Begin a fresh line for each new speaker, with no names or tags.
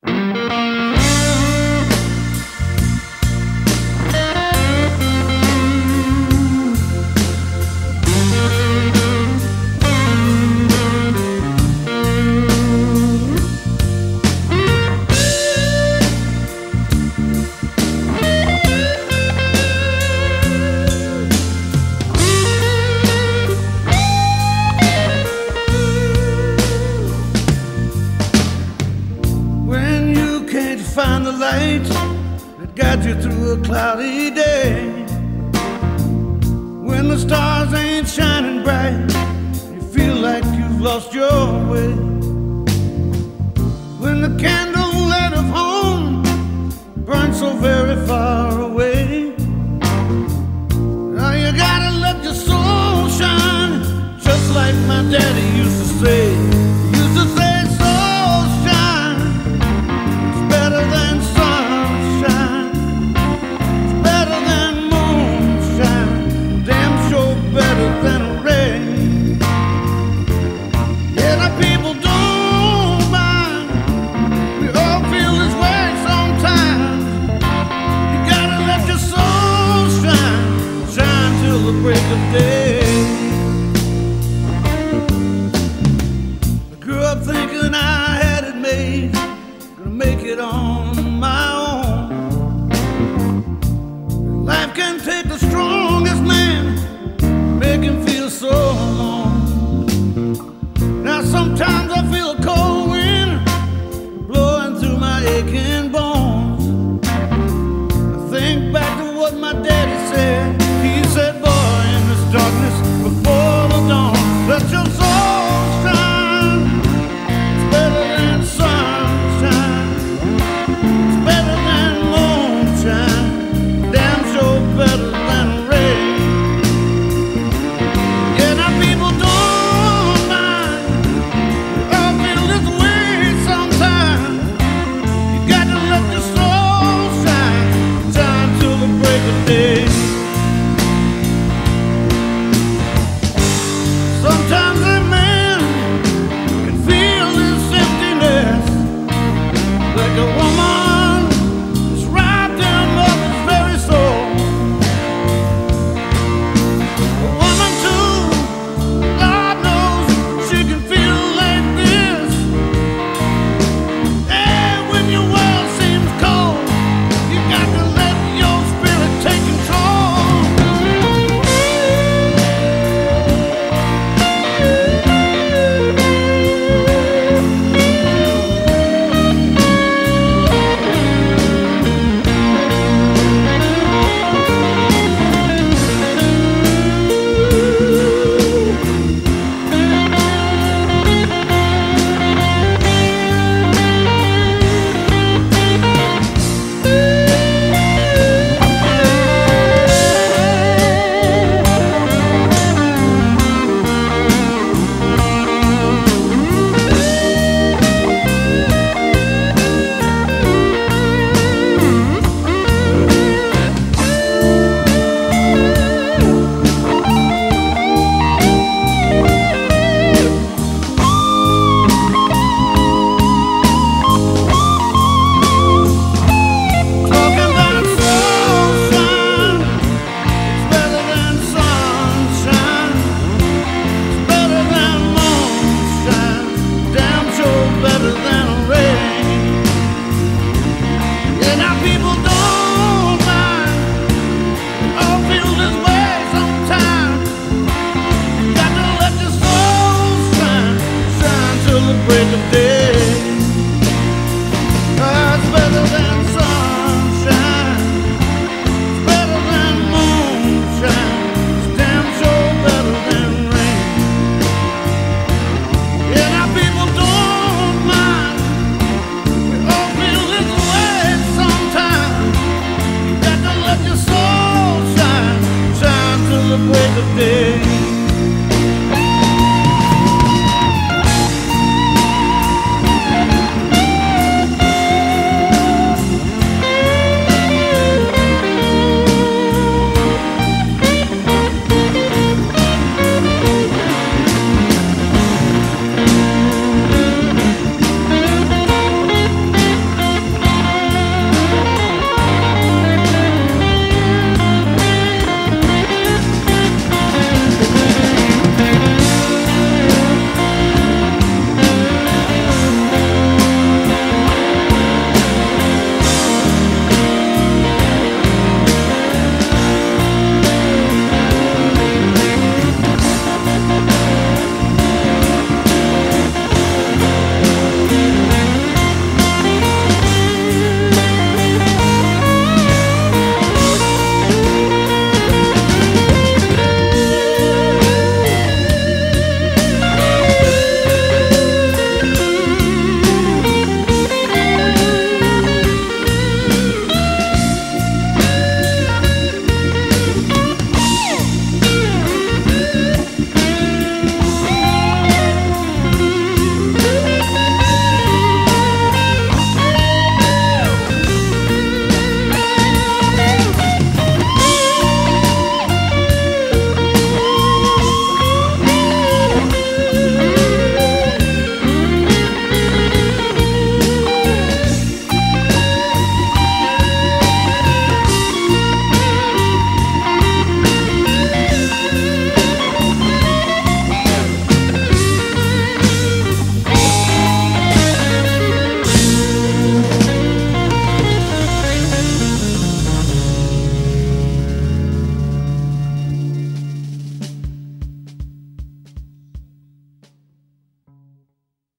Find the light that guides you through a cloudy day. When the stars ain't shining bright, you feel like you've lost your way. When the candlelit of home burns so very far away, now you gotta let your soul shine, just like my daddy used to say. He used to say, break of day. I grew up thinking I had it made, gonna make it on my own. Life can take the strongest man, make him feel so alone. Now sometimes I feel a cold wind blowing through my aching bones. I think back to what my daddy said.